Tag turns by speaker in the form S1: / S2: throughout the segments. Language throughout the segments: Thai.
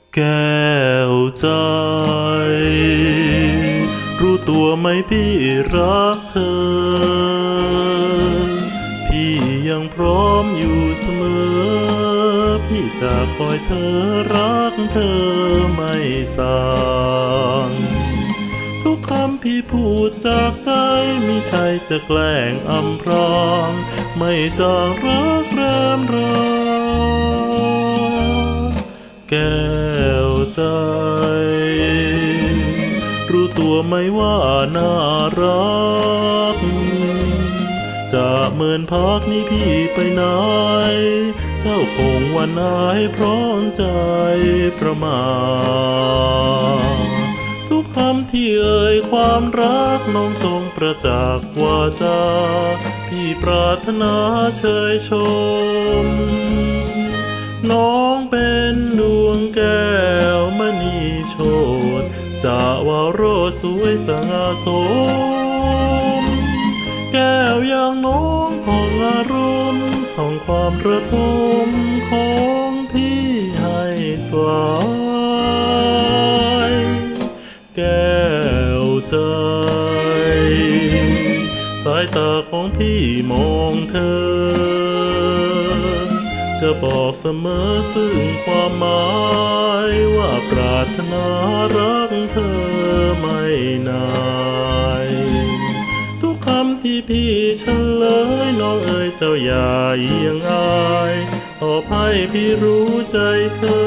S1: แก้วใจรู้ตัวไหมพี่รักเธอพี่ยังพร้อมอยู่เสมอพี่จะคอยเธอรักเธอไม่ส่างทุกคำพี่พูดจากใจมิใช่จะแกล้งอำพรางไม่จางรักแรมราแก้วใจรู้ตัวไหมว่าน่ารักจะเมินพักนี้พี่ไปไหนเจ้าคงวันไหนพร้อมใจประมาททุกคำที่เอ่ยความรักน้องทรงประจักษ์วาจาพี่ปรารถนาเชยชมน้องเป็นดวงแก้วมณีโชติจะวาโรสวยสง่าสมแก้วอย่างน้องของอารมณ์ส่องความระทมของพี่ให้สลายแก้วใจสายตาของพี่มองเธอจะบอกเสมอซึ่งความหมายว่าปรารถนารักเธอไม่นายทุกคำที่พี่เฉลยน้องเอ๋ยเจ้าอย่าเอียงอายตอบให้พี่รู้ใจเธอ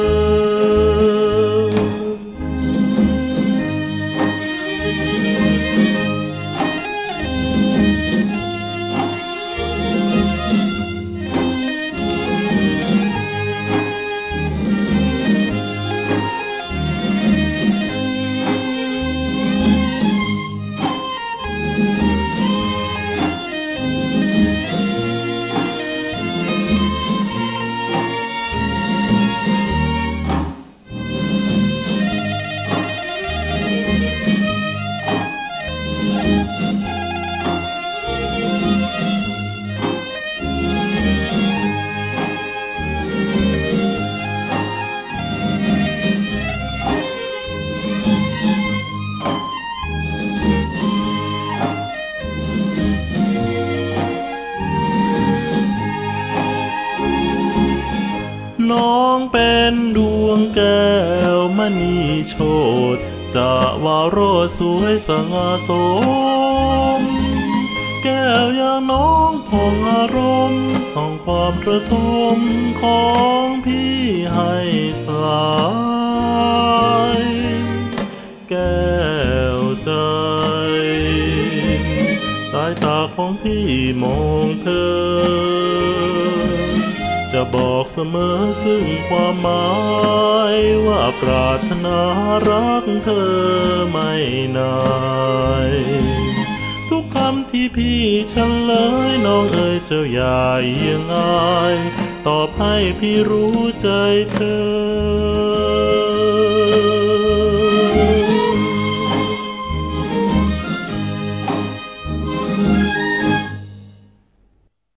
S1: น้องเป็นดวงแก้วมณีโชติจะวาโรสวยสง่าสมแก้วอย่างน้องผ่องอารมณ์ส่องความระทมของพี่ให้สลายแก้วใจสายตาของพี่มองเธอจะบอกเสมอซึ่งความหมายว่าปรารถนารักเธอไม่นายทุกคำที่พี่เฉลยน้องเอ๋ยเจ้าอย่าเอียงอายตอบให้พี่รู้ใจเธอ